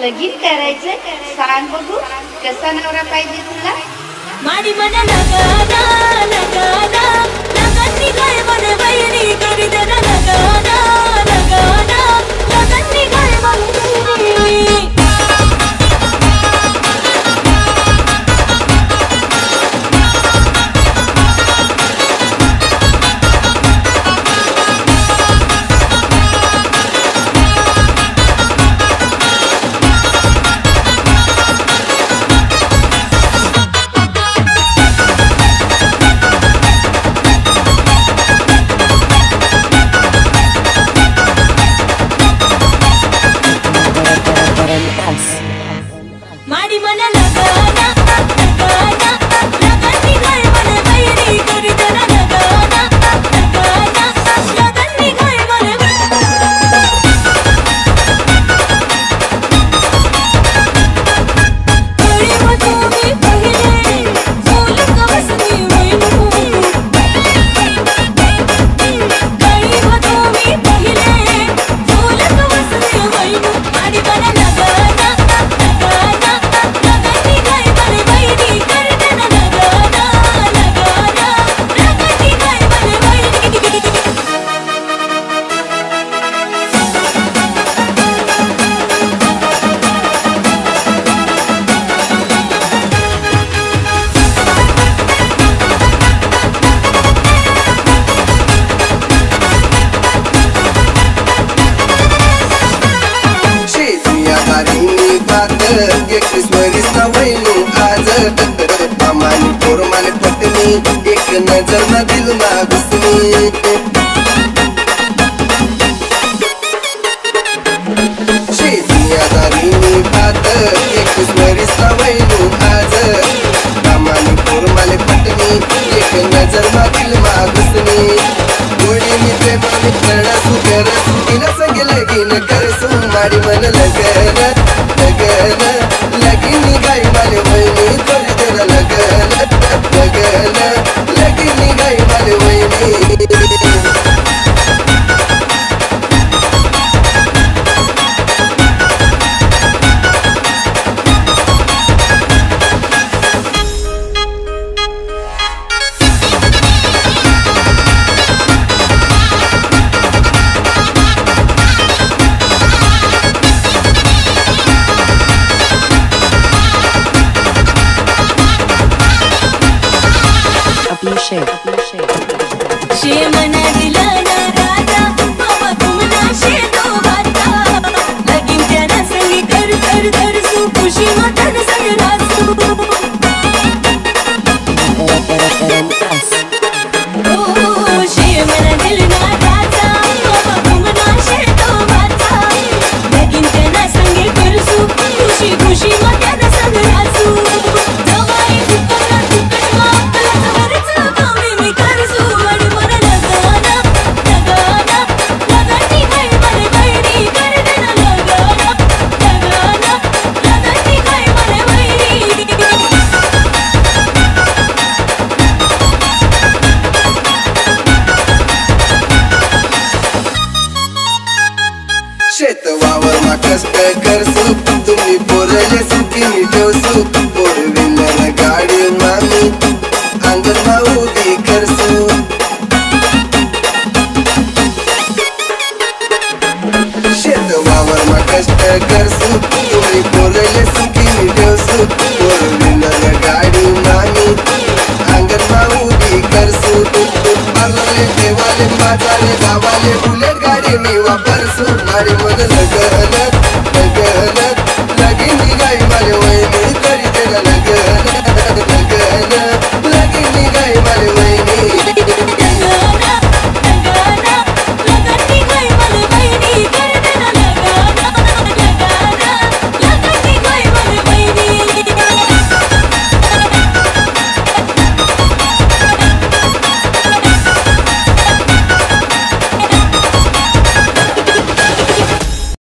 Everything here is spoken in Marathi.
लगीन करायचं. सांग बघू कसा नवरा पाहिजे तुला. माडी मन लगाना लगाना लगन निघाय मन वैरी करी देना लगाना लगाना लगन निघाय मन वैरी. माडी मन लगाना लगाना लगन निघाय मन वैरी करी देना लगाना लगाना लगन निघाय मन वैरी. तुम्ही पहिले फूल कवसनी वैनू काही तुम्ही पहिले फूल कवसनी वैनू. माडी मन लगाना लगाना लगन निघाय मन वैरी करी देना लगाना लगाना लगन निघाय मन वैरी. शेती बात एकवीस वरीस ना वैनू आज आम्हानी पोरमाले पटनी एक नजर ना दिल ना घुसनी. शेती बात एकवीस वरीस ना वैनू आज आम्हानी पोरमाले पटनी एक नजर ना दिल ना घुसनी. गोडीनी प्रेमाने करसू करसू तिला संग लगीन करसू. माडी मन लगन लगन लगीन निघाय मन वैनी करी देना लगन लगन लगीन निघाय मन वैनी. शे मना दिला ना राजा बाबा तुमना शे तो बाता लगीन त्याना संगी कर कर कर सू खुशी मथन संग रासू. ओ शे मना दिल ना राजा बाबा तुमना शे तो बाता लगीन त्याना संगी कर सू खुशी खुशी मथन संग रासू. जवाई दुपना दुपटवा आपला घरच कामी मी करसू. माडी मन लगाना लगाना लगन निघाय मन वैरी करी देना लगाना लगाना लगन निघाय मन वैरी. शेत वावर मा कष्ट करसू तुम्ही पोरले सुखी मी ठेवसू. फोर व्हीलर गाडी मामी अंगण मा उभी करसू. शेत वावर मा कष्ट करसू तुम्ही पोरले सुखी मी ठेवसू. फोर व्हीलर गाडी मामी अंगण मा उभी करसू. पार्लरले देवाले बाजारे गावाले बुलेट गाडी मी वापरसू. माडी मन लगन